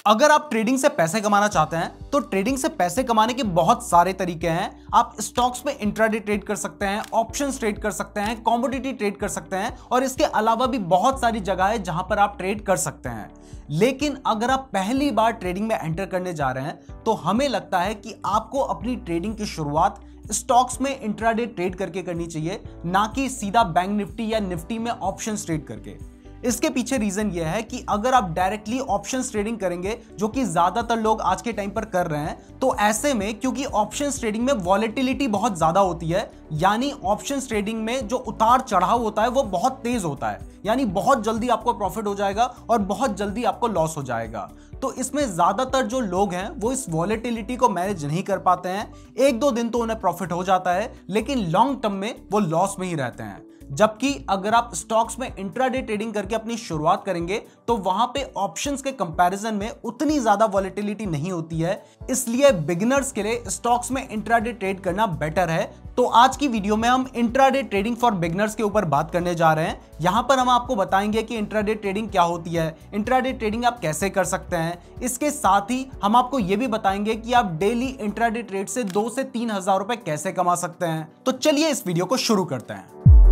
अगर आप ट्रेडिंग से पैसे कमाना चाहते हैं तो ट्रेडिंग से पैसे कमाने के बहुत सारे तरीके हैं। आप स्टॉक्स में इंट्राडे ट्रेड कर सकते हैं, ऑप्शंस ट्रेड कर सकते हैं, कमोडिटी ट्रेड कर सकते हैं और इसके अलावा भी बहुत सारी जगह है जहां पर आप ट्रेड कर सकते हैं। लेकिन अगर आप पहली बार ट्रेडिंग में एंटर करने जा रहे हैं तो हमें लगता है कि आपको अपनी ट्रेडिंग की शुरुआत स्टॉक्स में इंट्राडे ट्रेड करके करनी चाहिए, ना कि सीधा बैंक निफ्टी या निफ्टी में ऑप्शंस ट्रेड करके। इसके पीछे रीजन यह है कि अगर आप डायरेक्टली ऑप्शंस ट्रेडिंग करेंगे, जो कि ज्यादातर लोग आज के टाइम पर कर रहे हैं, तो ऐसे में क्योंकि ऑप्शंस ट्रेडिंग में वॉलेटिलिटी बहुत ज्यादा होती है, यानी ऑप्शंस ट्रेडिंग में जो उतार चढ़ाव होता है वो बहुत तेज होता है, यानी बहुत जल्दी आपको प्रॉफिट हो जाएगा और बहुत जल्दी आपको लॉस हो जाएगा। तो इसमें ज्यादातर जो लोग हैं वो इस वॉलेटिलिटी को मैनेज नहीं कर पाते हैं। एक दो दिन तो उन्हें प्रॉफिट हो जाता है, लेकिन लॉन्ग टर्म में वो लॉस में ही रहते हैं। जबकि अगर आप स्टॉक्स में इंट्राडे ट्रेडिंग करके अपनी शुरुआत करेंगे तो वहां पे ऑप्शंस के कंपैरिजन में उतनी ज्यादा वॉलेटिलिटी नहीं होती है, इसलिए बिगिनर्स के लिए स्टॉक्स में इंट्राडे ट्रेड करना बेटर है। तो आज की वीडियो में हम इंट्राडे ट्रेडिंग फॉर बिगिनर्स के ऊपर बात करने जा रहे हैं। यहां पर हम आपको बताएंगे कि इंट्राडे ट्रेडिंग क्या होती है, इंट्राडे ट्रेडिंग आप कैसे कर सकते हैं। इसके साथ ही हम आपको यह भी बताएंगे कि आप डेली इंट्राडे ट्रेड से 2 से 3 हजार रुपए कैसे कमा सकते हैं। तो चलिए इस वीडियो को शुरू करते हैं।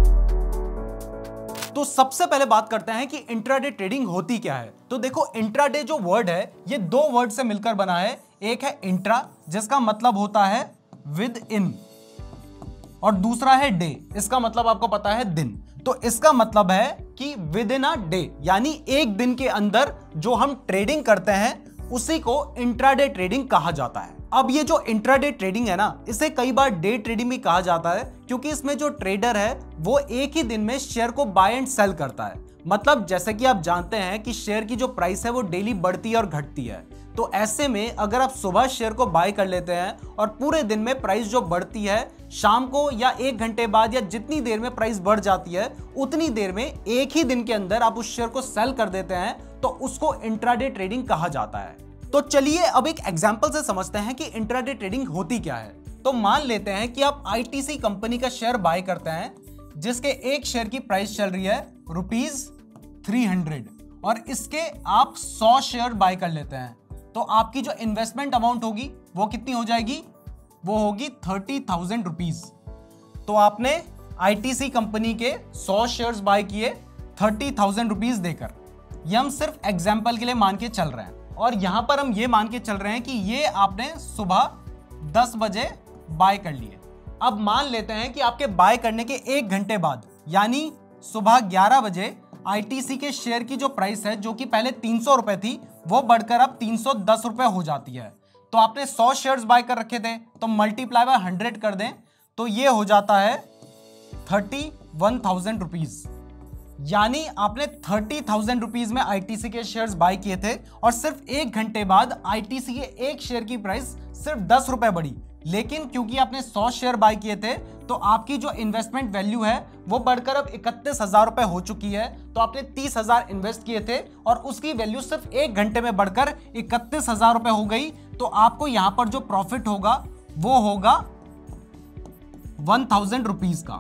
तो सबसे पहले बात करते हैं कि इंट्राडे ट्रेडिंग होती क्या है। तो देखो, इंट्राडे जो वर्ड है ये 2 वर्ड से मिलकर बना है। एक है इंट्रा, जिसका मतलब होता है विद इन, और दूसरा है डे, इसका मतलब आपको पता है दिन। तो इसका मतलब है कि विद इन अ डे, यानी एक दिन के अंदर जो हम ट्रेडिंग करते हैं उसी को इंट्राडे ट्रेडिंग कहा जाता है। अब ये जो इंट्राडे ट्रेडिंग है ना, इसे कई बार डे ट्रेडिंग भी कहा जाता है, क्योंकि इसमें जो ट्रेडर है वो एक ही दिन में शेयर को बाय एंड सेल करता है। मतलब जैसे कि आप जानते हैं कि शेयर की जो प्राइस है वो डेली बढ़ती है और घटती है। तो ऐसे में अगर आप सुबह शेयर को बाय कर लेते हैं और पूरे दिन में प्राइस जो बढ़ती है, शाम को या 1 घंटे बाद या जितनी देर में प्राइस बढ़ जाती है, उतनी देर में एक ही दिन के अंदर आप उस शेयर को सेल कर देते हैं, तो उसको इंट्राडे ट्रेडिंग कहा जाता है। तो चलिए अब एक एग्जांपल से समझते हैं कि इंट्राडे ट्रेडिंग होती क्या है। तो मान लेते हैं कि आप आईटीसी कंपनी का शेयर बाय करते हैं, जिसके एक शेयर की प्राइस चल रही है ₹300, और इसके आप 100 शेयर बाय कर लेते हैं। तो आपकी जो इन्वेस्टमेंट अमाउंट होगी वो कितनी हो जाएगी? वो होगी ₹30,000। तो आपने आईटीसी कंपनी के 100 शेयर्स बाय किए ₹30,000 देकर। ये हम सिर्फ एग्जाम्पल के लिए मान के चल रहे हैं, और यहां पर हम ये मान के चल रहे हैं कि ये आपने सुबह 10 बजे बाय कर लिए। अब मान लेते हैं कि आपके बाय करने के 1 घंटे बाद, यानी सुबह 11 बजे, आईटीसी के शेयर की जो प्राइस है, जो कि पहले 300 रुपए थी, वो बढ़कर अब 310 रुपए हो जाती है। तो आपने 100 शेयर्स बाय कर रखे थे, तो मल्टीप्लाई बाय 100 कर दें तो ये हो जाता है ₹31,000। यानी आपने ₹30,000 में आईटीसी के शेयर्स बाय किए थे, और सिर्फ 1 घंटे बाद आईटीसी के एक शेयर की प्राइस सिर्फ 10 रुपए बढ़ी। लेकिन क्योंकि आपने 100 शेयर बाय किए थे, तो आपकी जो इन्वेस्टमेंट वैल्यू है वो बढ़कर अब 31,000 रुपए हो चुकी है। तो आपने 30,000 इन्वेस्ट किए थे और उसकी वैल्यू सिर्फ 1 घंटे में बढ़कर 31,000 रुपए हो गई। तो आपको यहां पर जो प्रॉफिट होगा वो होगा ₹1,000 का।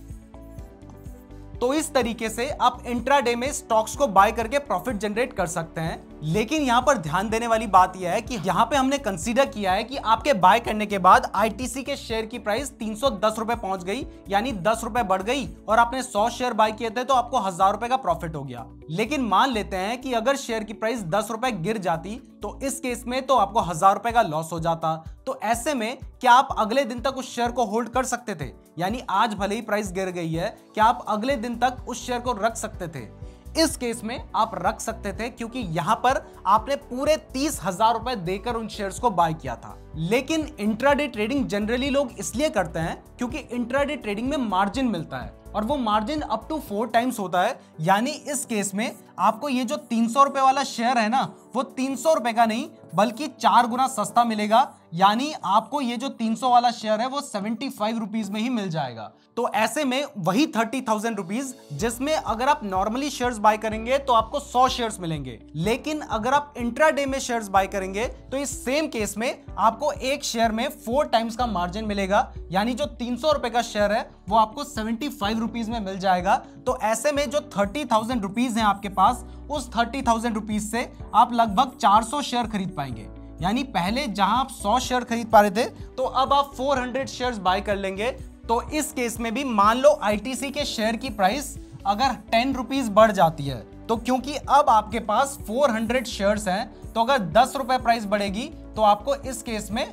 तो इस तरीके से आप इंट्राडे में स्टॉक्स को बाय करके प्रॉफिट जनरेट कर सकते हैं। लेकिन यहां पर ध्यान देने वाली बात यह है कि यहां पे हमने कंसीडर किया है कि आपके बाय करने के बाद आईटीसी के शेयर की प्राइस 310 रुपए पहुंच गई, यानी 10 रुपए बढ़ गई, और आपने 100 शेयर बाय किए थे तो आपको 1000 रुपए का प्रॉफिट हो गया। लेकिन मान लेते हैं कि अगर शेयर की प्राइस 10 रुपए गिर जाती, तो इस केस में तो आपको 1000 रुपए का लॉस हो जाता। तो ऐसे में क्या आप अगले दिन तक उस शेयर को होल्ड कर सकते थे? यानी आज भले ही प्राइस गिर गई है, क्या आप अगले दिन तक उस शेयर को रख सकते थे? इस केस में आप रख सकते थे, क्योंकि यहां पर आपने पूरे 30,000 रुपए देकर उन शेयर्स को बाय किया था। लेकिन इंट्राडे ट्रेडिंग जनरली लोग इसलिए करते हैं क्योंकि इंट्राडे ट्रेडिंग में मार्जिन मिलता है, और वो मार्जिन अप टू 4 टाइम्स होता है। यानी इस केस में आपको ये जो 300 रुपए वाला शेयर है ना, वो 300 रुपए का नहीं बल्कि 4 गुना सस्ता मिलेगा। यानी आपको ये जो 300 वाला शेयर है वो ₹75 में ही मिल जाएगा। तो ऐसे में वही ₹30,000, जिसमें अगर आप नॉर्मली शेयर्स बाय करेंगे तो आपको 100 शेयर्स मिलेंगे, लेकिन अगर आप इंट्राडे में शेयर्स बाय करेंगे तो इस सेम केस में आपको एक शेयर में 4 टाइम्स का मार्जिन मिलेगा। यानी जो 300 रुपए का शेयर है वो आपको ₹75 में मिल जाएगा। तो ऐसे में जो ₹30,000 है आपके पास, पास उस 30,000 रुपीज से आप लगभग 400 शेयर खरीद पाएंगे। यानी पहले जहां आप 100 शेयर खरीद पा रहे थे तो अब आप 400 शेयर्स बाय कर लेंगे। तो इस केस में भी मान लो आईटीसी के शेयर की प्राइस अगर 10 रुपीज बढ़ जाती है, तो क्योंकि अब आपके पास 400 शेयर्स हैं, तो अगर 10 रुपए प्राइस बढ़ेगी तो आपको इस केस में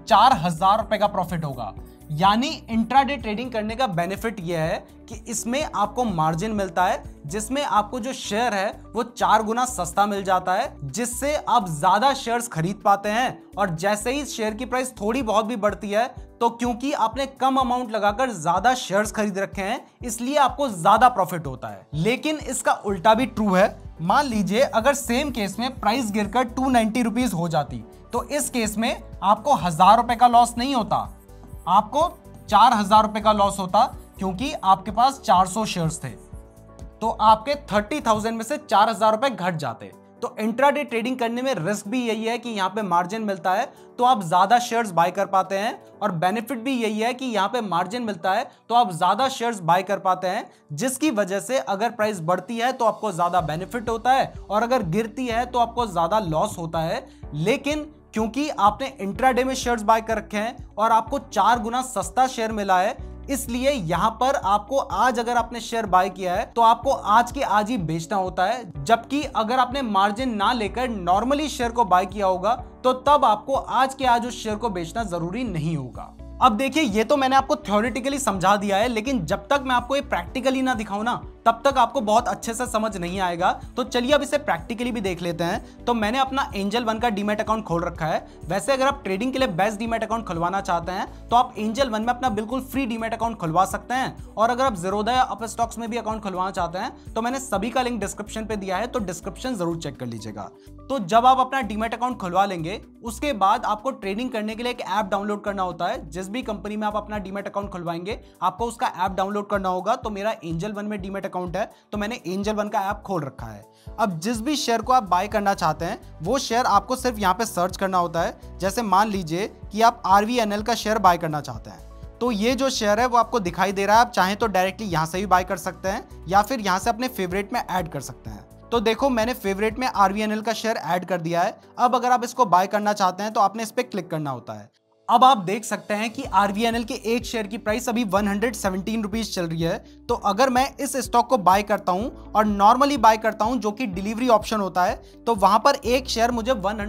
4,000 रुपए का प्रॉफिट होगा। यानी इंट्राडे ट्रेडिंग करने का बेनिफिट यह है कि इसमें आपको मार्जिन मिलता है, जिसमें आपको जो शेयर है वो 4 गुना सस्ता मिल जाता है, जिससे आप ज्यादा शेयर्स खरीद पाते हैं। और जैसे ही शेयर की प्राइस थोड़ी बहुत भी बढ़ती है, तो क्योंकि आपने कम अमाउंट लगाकर ज्यादा शेयर्स खरीद रखे हैं, इसलिए आपको ज्यादा प्रॉफिट होता है। लेकिन इसका उल्टा भी ट्रू है। मान लीजिए अगर सेम केस में प्राइस गिरकर 290 रुपीज हो जाती, तो इस केस में आपको 1,000 रुपए का लॉस नहीं होता, आपको 4,000 रुपए का लॉस होता, क्योंकि आपके पास 400 शेयर्स थे। तो आपके 30,000 में से 4,000 रुपए घट जाते। तो इंट्राडे ट्रेडिंग करने में रिस्क भी यही है कि यहाँ पे मार्जिन मिलता है तो आप ज्यादा शेयर्स बाय कर पाते हैं, और बेनिफिट भी यही है कि यहाँ पे मार्जिन मिलता है तो आप ज्यादा शेयर्स बाय कर पाते हैं, जिसकी वजह से अगर प्राइस बढ़ती है तो आपको ज्यादा बेनिफिट होता है, और अगर गिरती है तो आपको ज्यादा लॉस होता है। लेकिन क्योंकि आपने इंट्राडे में शेयर्स बाय कर रखे हैं और आपको 4 गुना सस्ता शेयर मिला है, इसलिए यहां पर आपको आज अगर आपने शेयर बाय किया है तो आपको आज के आज ही बेचना होता है। जबकि अगर आपने मार्जिन ना लेकर नॉर्मली शेयर को बाय किया होगा तो तब आपको आज के आज उस शेयर को बेचना जरूरी नहीं होगा। अब देखिए, ये तो मैंने आपको थ्योरेटिकली समझा दिया है, लेकिन जब तक मैं आपको ये प्रैक्टिकली ना दिखाऊं ना, तब तक आपको बहुत अच्छे से समझ नहीं आएगा। तो चलिए अब इसे प्रैक्टिकली भी देख लेते हैं। तो मैंने अपना एंजल वन का डीमैट अकाउंट खोल रखा है। वैसे अगर आप ट्रेडिंग के लिए बेस्ट डीमैट अकाउंट खुलवाना चाहते हैं तो आप एंजल वन में अपना बिल्कुल फ्री डीमैट अकाउंट खुलवा सकते हैं, और अगर आप ज़ीरोधा या अपस्टॉक्स में भी अकाउंट खुलवाना चाहते हैं तो मैंने सभी का लिंक डिस्क्रिप्शन पे दिया है, तो डिस्क्रिप्शन जरूर चेक कर लीजिएगा। तो जब आप अपना डीमैट अकाउंट खुलवा लेंगे, उसके बाद आपको ट्रेडिंग करने के लिए एक ऐप डाउनलोड करना होता है। जिस भी कंपनी में आप अपना डीमैट अकाउंट खुलवाएंगे, आपको उसका ऐप डाउनलोड करना होगा। तो मेरा एंजल वन में डीमैट अकाउंट है, तो मैंने एंजल वन का ऐप खोल रखा है। अब जिस भी शेयर को आप बाय करना चाहते हैं, वो शेयर आपको सिर्फ यहाँ पे सर्च करना होता है। जैसे मान लीजिए कि आप RVNL का शेयर बाय करना चाहते हैं, तो ये जो शेयर है वो आपको दिखाई दे रहा है। आप चाहें तो डायरेक्टली यहाँ से भी बाय कर सकते हैं, या फिर यहाँ से अपने फेवरेट में ऐड कर सकते हैं। तो देखो, मैंने फेवरेट में RVNL का शेयर ऐड कर दिया है। अब अगर आप इसको बाय करना चाहते हैं तो आपने इस पर क्लिक करना होता है। अब आप देख सकते हैं कि RVNL के एक शेयर की प्राइस अभी 117 रुपीज चल रही है। तो अगर मैं इस स्टॉक को बाय करता हूं और नॉर्मली बाय करता हूं, जो कि डिलीवरी ऑप्शन होता है, तो वहां पर एक शेयर मुझे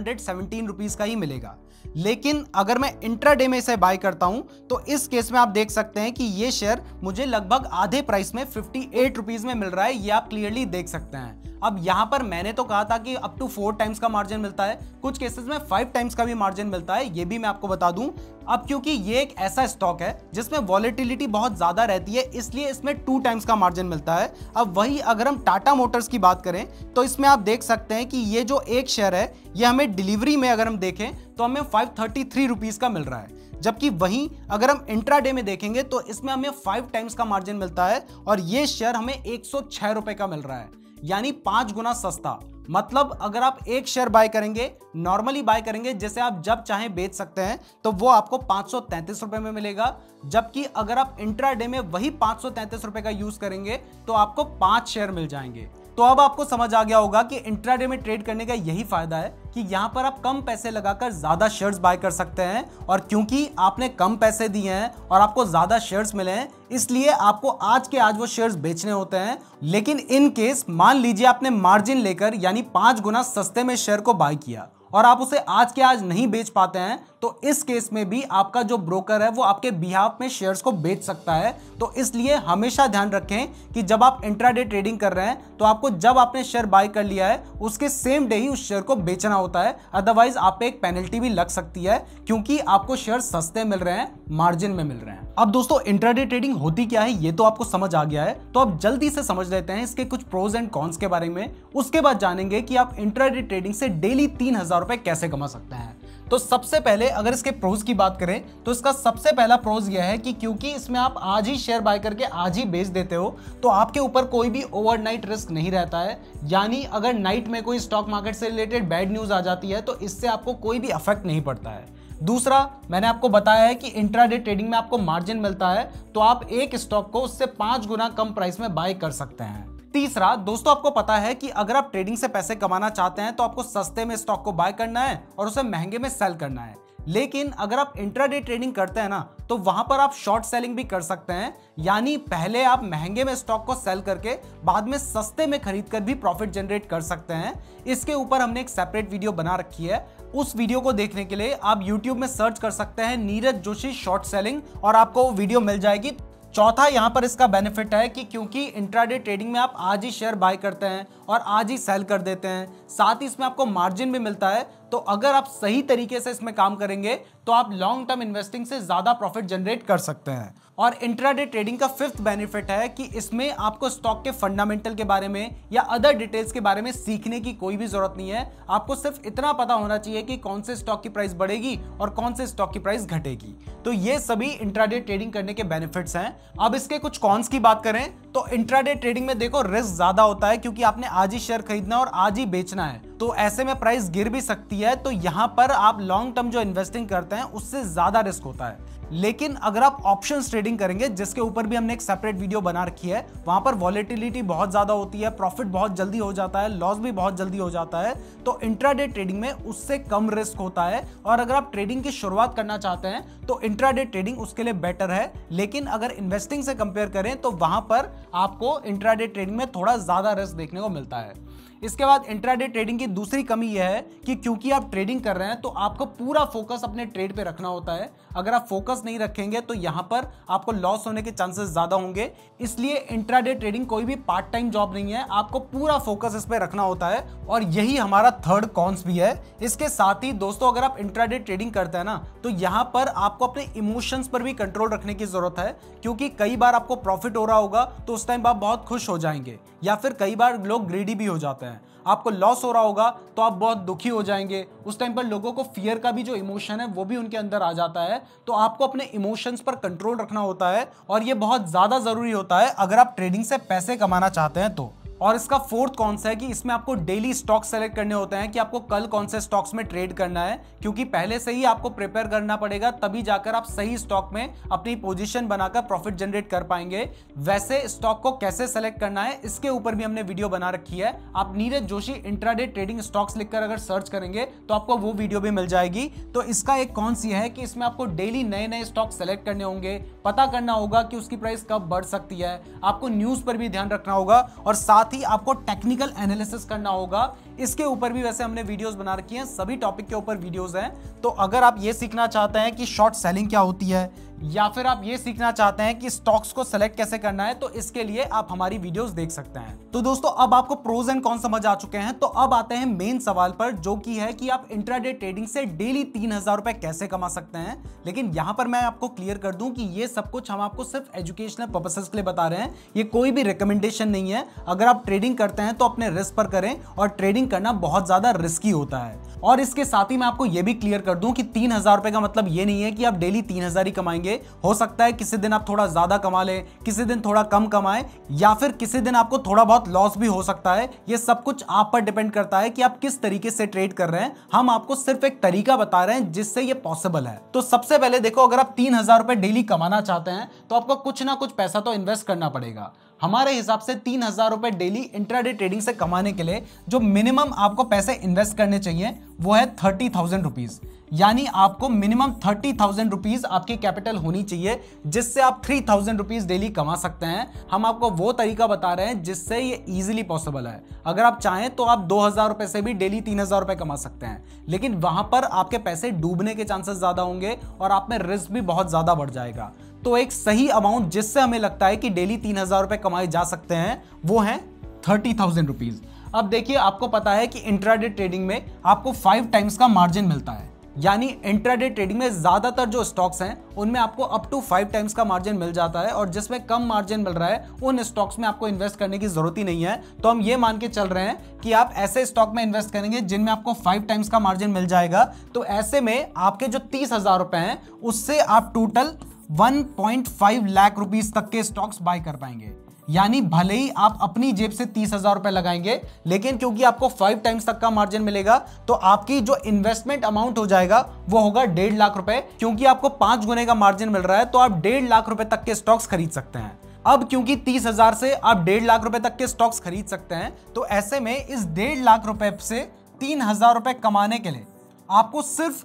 117 रुपीज का ही मिलेगा। लेकिन अगर मैं इंट्राडे में इसे बाय करता हूं तो इस केस में आप देख सकते हैं कि ये शेयर मुझे लगभग आधे प्राइस में 58 रुपीज में मिल रहा है। ये आप क्लियरली देख सकते हैं। अब यहां पर मैंने तो कहा था कि अप टू 4 टाइम्स का मार्जिन मिलता है, कुछ केसेस में 5 टाइम्स का भी मार्जिन मिलता है, ये भी मैं आपको बता दूं। अब क्योंकि ये एक ऐसा स्टॉक है जिसमें वॉलेटिलिटी बहुत ज्यादा रहती है, इसलिए इसमें 2 टाइम्स का मार्जिन मिलता है। अब वही अगर हम टाटा मोटर्स की बात करें तो इसमें आप देख सकते हैं कि ये जो एक शेयर है, ये हमें डिलीवरी में अगर हम देखें तो हमें 533 रुपीज का मिल रहा है। जबकि वहीं अगर हम इंट्राडे में देखेंगे तो इसमें हमें 5 टाइम्स का मार्जिन मिलता है, और ये शेयर हमें 106 रुपए का मिल रहा है, यानी 5 गुना सस्ता। मतलब अगर आप एक शेयर बाय करेंगे, नॉर्मली बाय करेंगे, जिसे आप जब चाहें बेच सकते हैं, तो वो आपको 533 रुपए में मिलेगा। जबकि अगर आप इंट्राडे में वही 533 रुपए का यूज करेंगे तो आपको 5 शेयर मिल जाएंगे। तो अब आपको समझ आ गया होगा कि इंट्राडे में ट्रेड करने का यही फायदा है कि यहां पर आप कम पैसे लगाकर ज्यादा शेयर्स बाय कर सकते हैं, और क्योंकि आपने कम पैसे दिए हैं और आपको ज्यादा शेयर्स मिले हैं, इसलिए आपको आज के आज वो शेयर्स बेचने होते हैं। लेकिन इन केस मान लीजिए आपने मार्जिन लेकर यानी 5 गुना सस्ते में शेयर को बाय किया और आप उसे आज के आज नहीं बेच पाते हैं, तो इस केस में भी आपका जो ब्रोकर है वो आपके बिहाफ में शेयर्स को बेच सकता है। तो इसलिए हमेशा ध्यान रखें कि जब आप इंट्राडे ट्रेडिंग कर रहे हैं तो आपको जब आपने शेयर बाय कर लिया है उसके सेम डे ही उस शेयर को बेचना होता है, अदरवाइज आप पे एक पेनल्टी भी लग सकती है, क्योंकि आपको शेयर सस्ते मिल रहे हैं, मार्जिन में मिल रहे हैं। अब दोस्तों, इंट्राडे ट्रेडिंग होती क्या है ये तो आपको समझ आ गया है, तो अब जल्दी से समझ लेते हैं इसके कुछ प्रोज एंड कॉन्स के बारे में। उसके बाद जानेंगे कि आप इंट्राडे ट्रेडिंग से डेली 3,000 रुपए कैसे कमा सकते हैं। तो सबसे पहले अगर इसके प्रोज की बात करें तो इसका सबसे पहला प्रोज यह है कि क्योंकि इसमें आप आज ही शेयर बाय करके आज ही बेच देते हो, तो आपके ऊपर कोई भी ओवरनाइट रिस्क नहीं रहता है। यानी अगर नाइट में कोई स्टॉक मार्केट से रिलेटेड बैड न्यूज आ जाती है तो इससे आपको कोई भी अफेक्ट नहीं पड़ता है। दूसरा, मैंने आपको बताया है कि इंट्राडे ट्रेडिंग में आपको मार्जिन मिलता है, तो आप एक स्टॉक को उससे 5 गुना कम प्राइस में बाय कर सकते हैं। तीसरा दोस्तों, आपको पता है कि अगर आप ट्रेडिंग से पैसे कमाना चाहते हैं तो आपको सस्ते में स्टॉक को बाय करना है और उसे महंगे में सेल करना है। लेकिन अगर आप इंट्राडे ट्रेडिंग करते हैं ना, तो वहां पर आप शॉर्ट सेलिंग भी कर सकते हैं, यानी पहले आप महंगे में स्टॉक को सेल करके बाद में सस्ते में खरीद कर भी प्रॉफिट जनरेट कर सकते हैं। इसके ऊपर हमने एक सेपरेट वीडियो बना रखी है। उस वीडियो को देखने के लिए आप YouTube में सर्च कर सकते हैं नीरज जोशी शॉर्ट सेलिंग और आपको वो वीडियो मिल जाएगी। चौथा यहां पर इसका बेनिफिट है कि क्योंकि इंट्राडे ट्रेडिंग में आप आज ही शेयर बाय करते हैं और आज ही सेल कर देते हैं, साथ ही इसमें आपको मार्जिन भी मिलता है। तो अगर आप सही तरीके से इसमें काम करेंगे तो आप लॉन्ग टर्म इन्वेस्टिंग से ज्यादा प्रॉफिट जनरेट कर सकते हैं। और इंट्राडे ट्रेडिंग का फिफ्थ बेनिफिट है कि इसमें आपको स्टॉक के फंडामेंटल के बारे में या अदर डिटेल्स के बारे में सीखने की कोई भी जरूरत नहीं है। आपको सिर्फ इतना पता होना चाहिए कि कौन से स्टॉक की प्राइस बढ़ेगी और कौन से स्टॉक की प्राइस घटेगी। तो ये सभी इंट्राडे ट्रेडिंग करने के बेनिफिट्स हैं। अब इसके कुछ कॉन्स की बात करें तो इंट्राडे ट्रेडिंग में देखो रिस्क ज्यादा होता है, क्योंकि आपने आज ही शेयर खरीदना और आज ही बेचना है, तो ऐसे में प्राइस गिर भी सकती है। तो यहां पर आप लॉन्ग टर्म जो इन्वेस्टिंग करते हैं उससे ज्यादा रिस्क होता है। लेकिन अगर आप ऑप्शंस ट्रेडिंग करेंगे, जिसके ऊपर भी हमने एक सेपरेट वीडियो बना रखी है, वहां पर वॉलेटिलिटी बहुत ज्यादा होती है, प्रॉफिट बहुत जल्दी हो जाता है, लॉस भी बहुत जल्दी हो जाता है। तो इंट्राडे ट्रेडिंग में उससे कम रिस्क होता है। और अगर आप ट्रेडिंग की शुरुआत करना चाहते हैं तो इंट्राडे ट्रेडिंग उसके लिए बेटर है। लेकिन अगर इन्वेस्टिंग से कंपेयर करें तो वहां पर आपको इंट्राडे ट्रेडिंग में थोड़ा ज्यादा रिस्क देखने को मिलता है। इसके बाद इंट्राडे ट्रेडिंग की दूसरी कमी यह है कि क्योंकि आप ट्रेडिंग कर रहे हैं तो आपको पूरा फोकस अपने ट्रेड पे रखना होता है। अगर आप फोकस नहीं रखेंगे तो यहां पर आपको लॉस होने के चांसेस ज्यादा होंगे। इसलिए इंट्राडे ट्रेडिंग कोई भी पार्ट टाइम जॉब नहीं है, आपको पूरा फोकस इस पे रखना होता है। और यही हमारा थर्ड कॉन्स भी है। इसके साथ ही दोस्तों, अगर आप इंट्राडे ट्रेडिंग करते हैं ना, तो यहां पर आपको अपने इमोशंस पर भी कंट्रोल रखने की जरूरत है। क्योंकि कई बार आपको प्रॉफिट हो रहा होगा तो उस टाइम आप बहुत खुश हो जाएंगे, या फिर कई बार लोग ग्रीडी भी हो जाते हैं। आपको लॉस हो रहा होगा तो आप बहुत दुखी हो जाएंगे। उस टाइम पर लोगों को फियर का भी जो इमोशन है वो भी उनके अंदर आ जाता है। तो आपको अपने इमोशंस पर कंट्रोल रखना होता है और ये बहुत ज्यादा जरूरी होता है अगर आप ट्रेडिंग से पैसे कमाना चाहते हैं तो। और इसका फोर्थ कॉन्स है कि इसमें आपको डेली स्टॉक सेलेक्ट करने होते हैं कि आपको कल कौन से स्टॉक्स में ट्रेड करना है, क्योंकि पहले से ही आपको प्रिपेयर करना पड़ेगा, तभी जाकर आप सही स्टॉक में अपनी पोजीशन बनाकर प्रॉफिट जनरेट कर पाएंगे। वैसे स्टॉक को कैसे सेलेक्ट करना है इसके ऊपर भी हमने वीडियो बना रखी है। आप Neeraj Joshi intraday trading stocks लिखकर अगर सर्च करेंगे तो आपको वो वीडियो भी मिल जाएगी। तो इसका एक कॉन्स ये है कि इसमें आपको डेली नए नए स्टॉक सेलेक्ट करने होंगे, पता करना होगा कि उसकी प्राइस कब बढ़ सकती है, आपको न्यूज पर भी ध्यान रखना होगा और साथ ही आपको टेक्निकल एनालिसिस करना होगा। इसके ऊपर भी वैसे हमने वीडियोस बना रखी हैं, सभी टॉपिक के ऊपर वीडियोस हैं। तो अगर आप ये सीखना चाहते हैं कि शॉर्ट सेलिंग क्या होती है, या फिर आप ये सीखना चाहते हैं कि स्टॉक्स को सेलेक्ट कैसे करना है, तो इसके लिए आप हमारी वीडियोस देख सकते हैं। तो दोस्तों, अब आपको प्रोज एंड कॉन्स समझ आ चुके हैं। तो अब आते हैं मेन सवाल पर, जो कि है कि आप इंट्राडे ट्रेडिंग से डेली 3000 रुपए कैसे कमा सकते हैं। लेकिन यहां पर मैं आपको क्लियर कर दूं कि ये सब कुछ हम आपको सिर्फ एजुकेशनल पर्पसेस के लिए बता रहे हैं, ये कोई भी रिकमेंडेशन नहीं है। अगर आप ट्रेडिंग करते हैं तो अपने रिस्क पर करें, और ट्रेडिंग करना बहुत ज्यादा रिस्की होता है। और इसके साथ ही मैं आपको यह भी क्लियर कर दूं कि 3000 रुपए का मतलब ये नहीं है कि आप डेली 3000 ही कमाएंगे। हो सकता है किसी दिन आप थोड़ा ज्यादा कमा लें, किसी दिन थोड़ा कम कमाएं, या फिर किसी दिन आपको थोड़ा बहुत लॉस भी हो सकता है। ये सब कुछ आप पर डिपेंड करता है कि आप किस तरीके से ट्रेड कर रहे हैं। हम आपको सिर्फ एक तरीका बता रहे हैं जिससे ये पॉसिबल है। तो सबसे पहले देखो, अगर आप 3000 रुपए डेली कमाना चाहते हैं तो आपको कुछ ना कुछ पैसा तो इन्वेस्ट करना पड़ेगा। हमारे हिसाब से 3000 रुपए डेली इंट्राडे ट्रेडिंग से कमाने के लिए जो मिनिमम आपको पैसे इन्वेस्ट करने चाहिए वो है 30,000 रुपीज। यानी आपको मिनिमम 30,000 रुपीज आपकी कैपिटल होनी चाहिए, जिससे आप 3,000 रुपीज डेली कमा सकते हैं। हम आपको वो तरीका बता रहे हैं जिससे ये इजीली पॉसिबल है। अगर आप चाहें तो आप 2000 रुपए से भी डेली 3000 रुपए कमा सकते हैं, लेकिन वहां पर आपके पैसे डूबने के चांसेस ज्यादा होंगे और आप में रिस्क भी बहुत ज्यादा बढ़ जाएगा। तो एक सही अमाउंट जिससे हमें लगता है कि डेली 3000 रुपए कमाए जा सकते हैं वो है 30,000 रुपीज। अब देखिए, आपको पता है कि इंट्राडे ट्रेडिंग में आपको 5 टाइम्स का मार्जिन मिलता है। यानी इंट्राडे ट्रेडिंग में ज्यादातर जो स्टॉक्स हैं उनमें आपको अप टू 5 टाइम्स का मार्जिन मिल जाता है, और जिसमें कम मार्जिन मिल रहा है उन स्टॉक्स में आपको इन्वेस्ट करने की जरूरत ही नहीं है। तो हम ये मान के चल रहे हैं कि आप ऐसे स्टॉक में इन्वेस्ट करेंगे जिनमें आपको 5 टाइम्स का मार्जिन मिल जाएगा। तो ऐसे में आपके जो 30,000 रुपए हैं उससे आप टोटल 1.5 लाख रुपीस तक के स्टॉक्स बाय कर पाएंगे। यानी भले ही आप अपनी जेब से 30,000 रुपए लगाएंगे, लेकिन क्योंकि आपको 5 टाइम्स तक का मार्जिन मिलेगा तो आपकी जो इन्वेस्टमेंट अमाउंट हो जाएगा वो होगा 1.5 लाख रुपए। क्योंकि आपको 5 गुने का मार्जिन मिल रहा है तो आप 1.5 लाख रुपए तक के स्टॉक्स खरीद सकते हैं। अब क्योंकि 30,000 से आप 1.5 लाख रुपए तक के स्टॉक्स खरीद सकते हैं, तो ऐसे में इस 1.5 लाख रुपए से 3,000 रुपए कमाने के लिए आपको सिर्फ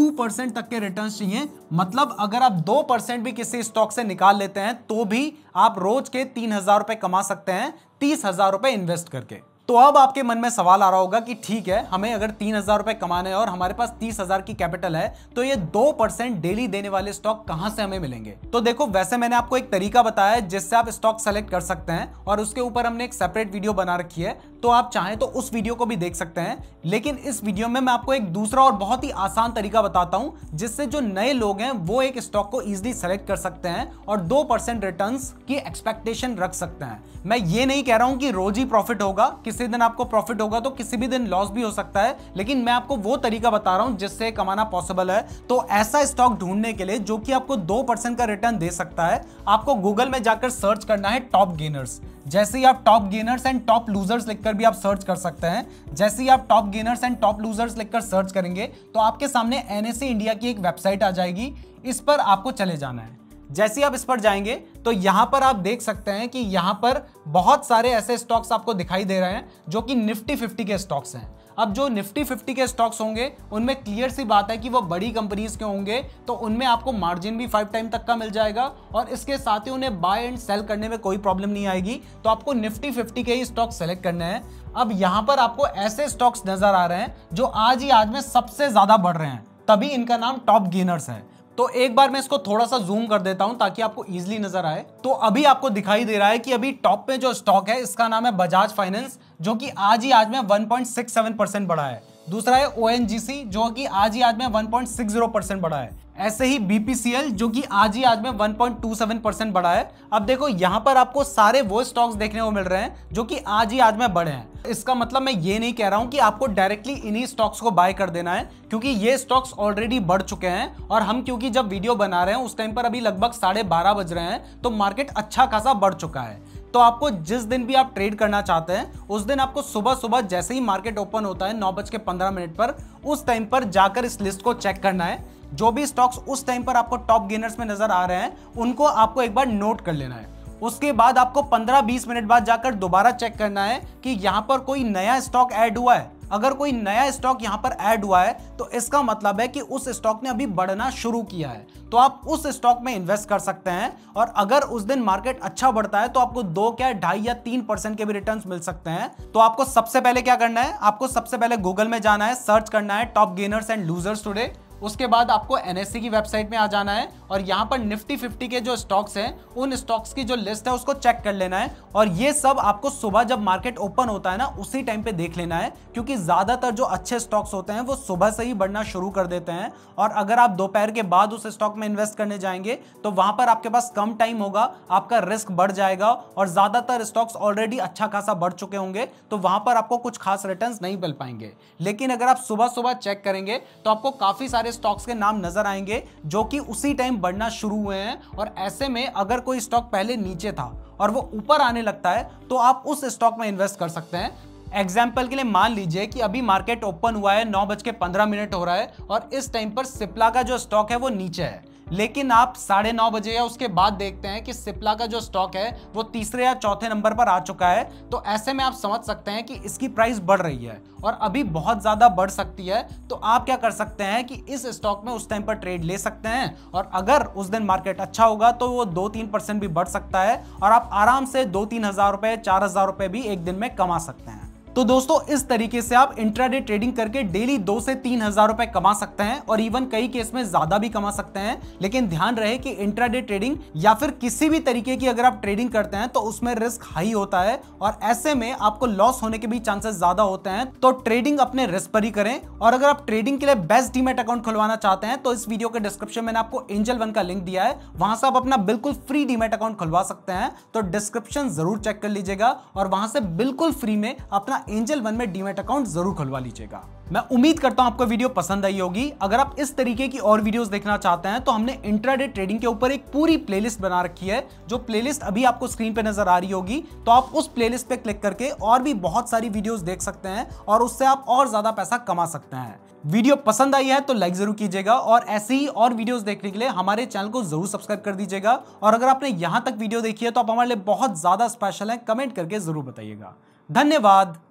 2% तक के रिटर्न्स चाहिए। मतलब अगर आप 2% भी किसी स्टॉक से निकाल लेते हैं तो भी आप रोज के 3,000 रुपए कमा सकते हैं 30,000 रुपए इन्वेस्ट करके। तो अब आपके मन में सवाल आ रहा होगा कि ठीक है, हमें अगर 3,000 रुपए कमाने हैं और हमारे पास 30,000 की कैपिटल है, तो ये 2% डेली देने वाले स्टॉक कहां से हमें मिलेंगे? तो देखो, वैसे मैंने आपको एक तरीका बताया है जिससे आप स्टॉक सेलेक्ट कर सकते हैं और उसके ऊपर हमने एक सेपरेट वीडियो बना रखी है, तो आप चाहें तो उस वीडियो को भी देख सकते हैं। लेकिन इस वीडियो में मैं आपको एक दूसरा और बहुत ही आसान तरीका बताता हूं जिससे जो नए लोग हैं वो एक स्टॉक को इजीली सेलेक्ट कर सकते हैं और 2% रिटर्न्स की एक्सपेक्टेशन रख सकते हैं। मैं ये नहीं कह रहा हूं कि रोज ही प्रॉफिट होगा, किसी दिन आपको प्रॉफिट होगा तो किसी भी दिन लॉस भी हो सकता है, लेकिन मैं आपको वो तरीका बता रहा हूं जिससे कमाना पॉसिबल है। तो ऐसा स्टॉक ढूंढने के लिए जो कि आपको 2% का रिटर्न दे सकता है, आपको गूगल में जाकर सर्च करना है टॉप गेनर्स। जैसे ही आप top gainers and top losers लिखकर भी आप सर्च कर सकते हैं। जैसे ही आप top gainers and top losers लिखकर सर्च करेंगे तो आपके सामने NSE इंडिया की एक वेबसाइट आ जाएगी, इस पर आपको चले जाना है। जैसे ही आप इस पर जाएंगे तो यहां पर आप देख सकते हैं कि यहां पर बहुत सारे ऐसे स्टॉक्स आपको दिखाई दे रहे हैं जो कि निफ्टी 50 के स्टॉक्स हैं। अब जो निफ्टी 50 के स्टॉक्स होंगे उनमें क्लियर सी बात है कि वो बड़ी कंपनीज के होंगे, तो उनमें आपको मार्जिन भी 5 टाइम तक का मिल जाएगा और इसके साथ ही उन्हें बाय एंड सेल करने में कोई प्रॉब्लम नहीं आएगी। तो आपको निफ्टी 50 के ही स्टॉक सेलेक्ट करने हैं। अब यहां पर आपको ऐसे स्टॉक्स नजर आ रहे हैं जो आज ही आज में सबसे ज्यादा बढ़ रहे हैं, तभी इनका नाम टॉप गेनर्स है। तो एक बार मैं इसको थोड़ा सा जूम कर देता हूं ताकि आपको इजीली नजर आए। तो अभी आपको दिखाई दे रहा है कि अभी टॉप पे जो स्टॉक है इसका नाम है बजाज फाइनेंस, जो कि आज ही आज में 1.67% बढ़ा है। दूसरा है ONGC जो कि आज ही आज में 1.60% बढ़ा है। ऐसे ही BPCL जो कि आज ही आज में 1.27% बढ़ा है। अब देखो, यहां पर आपको सारे वो स्टॉक्स देखने को मिल रहे हैं जो कि आज ही आज में बढ़े हैं। इसका मतलब मैं ये नहीं कह रहा हूं कि आपको डायरेक्टली इन्हीं स्टॉक्स को बाय कर देना है, क्योंकि ये स्टॉक्स ऑलरेडी बढ़ चुके हैं और हम क्योंकि जब वीडियो बना रहे हैं उस टाइम पर अभी लगभग 12:30 बज रहे हैं, तो मार्केट अच्छा खासा बढ़ चुका है। तो आपको जिस दिन भी आप ट्रेड करना चाहते हैं उस दिन आपको सुबह सुबह जैसे ही मार्केट ओपन होता है 9:15 पर, उस टाइम पर जाकर इस लिस्ट को चेक करना है। जो भी स्टॉक्स उस टाइम पर आपको टॉप गेनर्स में नजर आ रहे हैं उनको आपको एक बार नोट कर लेना है। उसके बाद आपको 15-20 मिनट बाद जाकर दोबारा चेक करना है कि यहां पर कोई नया स्टॉक ऐड हुआ है। अगर कोई नया स्टॉक यहां पर ऐड हुआ है तो इसका मतलब है कि उस स्टॉक ने अभी बढ़ना शुरू किया है, तो आप उस स्टॉक में इन्वेस्ट कर सकते हैं। और अगर उस दिन मार्केट अच्छा बढ़ता है तो आपको 2 क्या 2.5 या 3% के भी रिटर्न्स मिल सकते हैं। तो आपको सबसे पहले क्या करना है, आपको सबसे पहले गूगल में जाना है, सर्च करना है top gainers and losers today. उसके बाद आपको NSE की वेबसाइट में आ जाना है और यहां पर निफ्टी 50 के जो स्टॉक्स हैं उन स्टॉक्स की जो लिस्ट है उसको चेक कर लेना है। और ये सब आपको सुबह जब मार्केट ओपन होता है ना उसी टाइम पे देख लेना है, क्योंकि ज्यादातर जो अच्छे स्टॉक्स होते हैं वो सुबह से ही बढ़ना शुरू कर देते हैं। और अगर आप दोपहर के बाद उस स्टॉक में इन्वेस्ट करने जाएंगे तो वहां पर आपके पास कम टाइम होगा, आपका रिस्क बढ़ जाएगा और ज्यादातर स्टॉक्स ऑलरेडी अच्छा खासा बढ़ चुके होंगे, तो वहां पर आपको कुछ खास रिटर्न्स नहीं मिल पाएंगे। लेकिन अगर आप सुबह सुबह चेक करेंगे तो आपको काफी सारे स्टॉक्स के नाम नजर आएंगे जो कि उसी टाइम बढ़ना शुरू हुए हैं। और ऐसे में अगर कोई स्टॉक पहले नीचे था और वो ऊपर आने लगता है तो आप उस स्टॉक में इन्वेस्ट कर सकते हैं। एग्जाम्पल के लिए मान लीजिए कि अभी मार्केट ओपन हुआ है, 9:15 हो रहा है और इस टाइम पर सिप्ला का जो स्टॉक है वो नीचे है, लेकिन आप 9:30 बजे या उसके बाद देखते हैं कि सिप्ला का जो स्टॉक है वो तीसरे या चौथे नंबर पर आ चुका है। तो ऐसे में आप समझ सकते हैं कि इसकी प्राइस बढ़ रही है और अभी बहुत ज्यादा बढ़ सकती है। तो आप क्या कर सकते हैं कि इस स्टॉक में उस टाइम पर ट्रेड ले सकते हैं और अगर उस दिन मार्केट अच्छा होगा तो वो 2-3% भी बढ़ सकता है और आप आराम से 2-3 हजार रुपए 4,000 रुपए भी एक दिन में कमा सकते हैं। तो दोस्तों, इस तरीके से आप इंट्राडे ट्रेडिंग करके डेली 2 से 3 हजार रुपए कमा सकते हैं और इवन कई केस में ज्यादा भी कमा सकते हैं। लेकिन ध्यान रहे कि इंट्राडे ट्रेडिंग या फिर किसी भी तरीके की अगर आप ट्रेडिंग करते हैं तो उसमें रिस्क हाई होता है और ऐसे में आपको लॉस होने के भी चांसेस ज्यादा होते हैं। तो ट्रेडिंग अपने रिस्क पर ही करें। और अगर आप ट्रेडिंग के लिए बेस्ट डीमैट अकाउंट खुलवाना चाहते हैं तो इस वीडियो के डिस्क्रिप्शन में आपको एंजल वन का लिंक दिया है, वहां से आप अपना बिल्कुल फ्री डीमैट अकाउंट खुलवा सकते हैं। तो डिस्क्रिप्शन जरूर चेक कर लीजिएगा और वहां से बिल्कुल फ्री में अपना अपना एंजल वन में डीमैट अकाउंट जरूर खुलवा लीजिएगा। मैं उम्मीद करता हूं आपको वीडियो पसंद आई होगी। अगर आप इस तरीके की और वीडियोस देखना चाहते हैं तो हमने इंट्राडे ट्रेडिंग के ऊपर एक पूरी प्लेलिस्ट बना रखी है, जो प्लेलिस्ट अभी आपको स्क्रीन पे नजर आ रही होगी। तो आप उस प्लेलिस्ट पे क्लिक करके और भी बहुत सारी वीडियोस देख सकते हैं और उससे आप और ज्यादा पैसा कमा सकते हैं। वीडियो पसंद आई है तो लाइक जरूर कीजिएगा और ऐसे ही और वीडियोस देखने के लिए हमारे चैनल को जरूर सब्सक्राइब कर दीजिएगा। और अगर आपने यहां तक वीडियो देखी है तो आप हमारे लिए बहुत ज्यादा स्पेशल है, कमेंट करके जरूर बताइएगा। धन्यवाद।